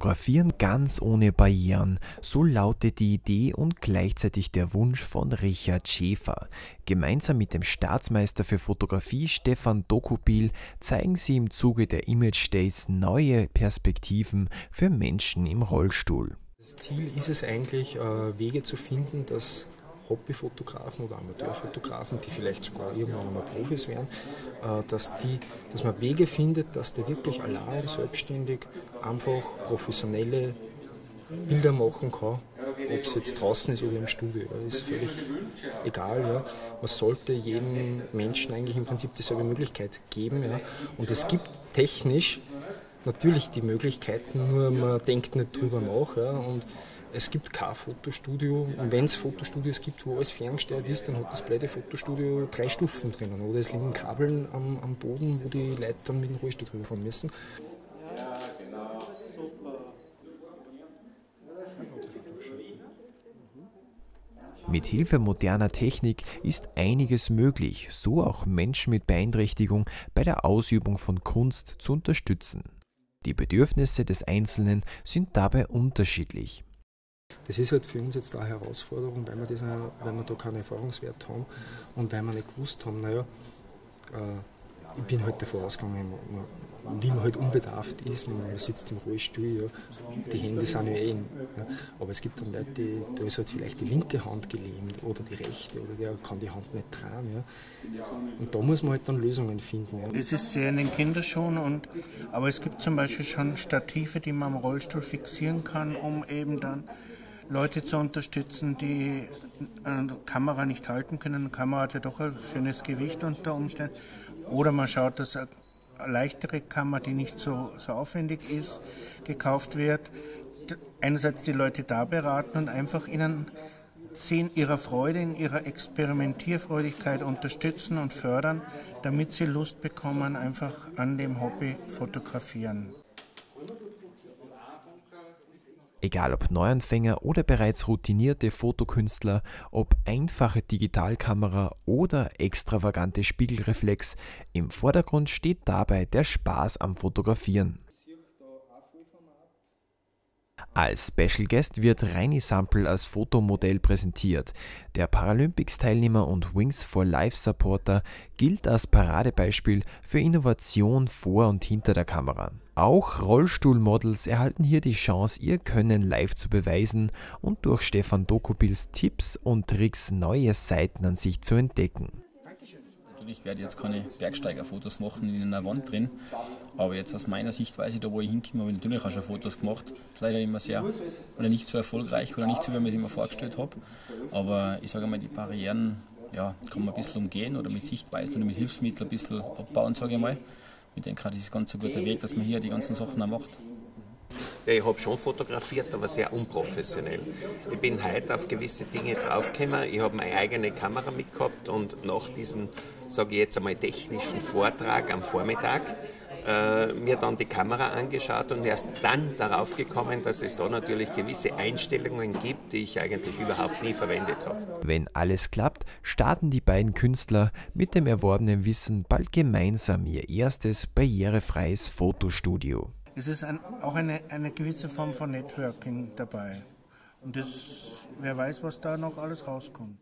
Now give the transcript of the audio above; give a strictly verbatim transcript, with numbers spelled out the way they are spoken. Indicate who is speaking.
Speaker 1: Fotografieren ganz ohne Barrieren, so lautet die Idee und gleichzeitig der Wunsch von Richard Schäfer. Gemeinsam mit dem Staatsmeister für Fotografie Stefan Dokupil zeigen sie im Zuge der Image Days neue Perspektiven für Menschen im Rollstuhl.
Speaker 2: Das Ziel ist es eigentlich, Wege zu finden, dass Hobbyfotografen oder Amateurfotografen, die vielleicht sogar irgendwann einmal Profis werden, dass, die, dass man Wege findet, dass der wirklich allein selbstständig einfach professionelle Bilder machen kann, ob es jetzt draußen ist oder im Studio. Das ist völlig egal. Ja. Man sollte jedem Menschen eigentlich im Prinzip dieselbe Möglichkeit geben. Ja. Und es gibt technisch natürlich die Möglichkeiten, nur man denkt nicht drüber nach. Ja. Und es gibt kein Fotostudio, und wenn es Fotostudios gibt, wo alles ferngesteuert ist, dann hat das blöde Fotostudio drei Stufen drinnen. Oder es liegen Kabeln am, am Boden, wo die Leute dann mit dem Rollstuhl drüber fahren müssen. Ja, genau. Super.
Speaker 1: Mit Hilfe moderner Technik ist einiges möglich, so auch Menschen mit Beeinträchtigung bei der Ausübung von Kunst zu unterstützen. Die Bedürfnisse des Einzelnen sind dabei unterschiedlich.
Speaker 2: Das ist halt für uns jetzt eine Herausforderung, weil wir, das, weil wir da keinen Erfahrungswert haben und weil wir nicht gewusst haben, naja, äh, ich bin halt davon ausgegangen, wie man halt unbedarft ist, man sitzt im Rollstuhl, ja, die Hände sind ja eh in, ja, aber es gibt dann Leute, die, da ist halt vielleicht die linke Hand gelähmt oder die rechte oder der kann die Hand nicht tragen. Ja. Und da muss man halt dann Lösungen finden. Ja.
Speaker 3: Es ist sehr in den Kinderschuhen, und, aber es gibt zum Beispiel schon Stative, die man am Rollstuhl fixieren kann, um eben dann Leute zu unterstützen, die eine Kamera nicht halten können. Eine Kamera hat ja doch ein schönes Gewicht unter Umständen. Oder man schaut, dass eine leichtere Kamera, die nicht so, so aufwendig ist, gekauft wird. Einerseits die Leute da beraten und einfach ihnen sie in ihrer Freude, in ihrer Experimentierfreudigkeit unterstützen und fördern, damit sie Lust bekommen, einfach an dem Hobby fotografieren.
Speaker 1: Egal ob Neuanfänger oder bereits routinierte Fotokünstler, ob einfache Digitalkamera oder extravagante Spiegelreflex, im Vordergrund steht dabei der Spaß am Fotografieren. Als Special Guest wird Reini Sampl als Fotomodell präsentiert. Der Paralympics-Teilnehmer und Wings for Life-Supporter gilt als Paradebeispiel für Innovation vor und hinter der Kamera. Auch Rollstuhlmodels erhalten hier die Chance, ihr Können live zu beweisen und durch Stefan Dokupils Tipps und Tricks neue Seiten an sich zu entdecken.
Speaker 4: Ich werde jetzt keine Bergsteigerfotos machen in einer Wand drin, aber jetzt aus meiner Sichtweise, da wo ich hinkomme, habe ich natürlich auch schon Fotos gemacht. Leider immer sehr oder nicht so erfolgreich oder nicht so, wie ich mir es immer vorgestellt habe. Aber ich sage mal, die Barrieren ja, kann man ein bisschen umgehen oder mit Sichtweisen oder mit Hilfsmitteln ein bisschen abbauen, sage ich mal. Ich denke, das ist ganz ein guter Weg, dass man hier die ganzen Sachen auch macht.
Speaker 5: Ja, ich habe schon fotografiert, aber sehr unprofessionell. Ich bin heute auf gewisse Dinge draufgekommen. Ich habe meine eigene Kamera mitgehabt und nach diesem, sage ich jetzt einmal, technischen Vortrag am Vormittag äh, mir dann die Kamera angeschaut und erst dann darauf gekommen, dass es da natürlich gewisse Einstellungen gibt, die ich eigentlich überhaupt nie verwendet habe.
Speaker 1: Wenn alles klappt, starten die beiden Künstler mit dem erworbenen Wissen bald gemeinsam ihr erstes barrierefreies Fotostudio.
Speaker 3: Es ist ein, auch eine, eine gewisse Form von Networking dabei. Und das, wer weiß, was da noch alles rauskommt.